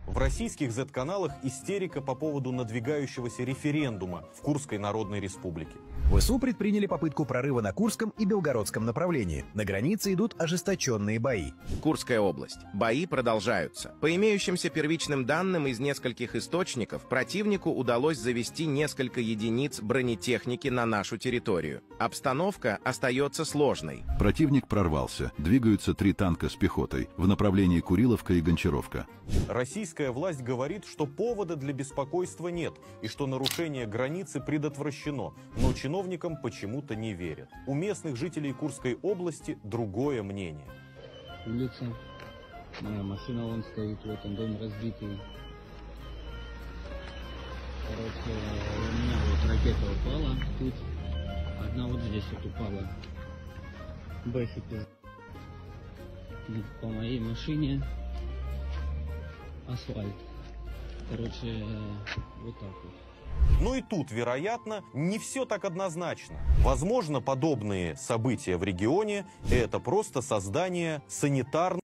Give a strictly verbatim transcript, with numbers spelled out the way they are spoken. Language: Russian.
В российских зет-каналах истерика по поводу надвигающегося референдума в Курской Народной Республике. ВСУ предприняли попытку прорыва на Курском и Белгородском направлении. На границе идут ожесточенные бои. Курская область. Бои продолжаются. По имеющимся первичным данным из нескольких источников, противнику удалось завести несколько единиц бронетехники на нашу территорию. Обстановка остается сложной. Противник прорвался. Двигаются три танка с пехотой в направлении Куриловка и Гончаровка. Российская власть говорит, что повода для беспокойства нет и что нарушение границы предотвращено, но чиновникам почему-то не верят. У местных жителей Курской области другое мнение. Улица, моя машина вон стоит, вот он, дом разбитый. Короче, у меня вот ракета упала тут, одна вот здесь вот упала. Бэхи по моей машине. Асфальт. Короче, вот так вот. Но и тут, вероятно, не все так однозначно. Возможно, подобные события в регионе – это просто создание санитарных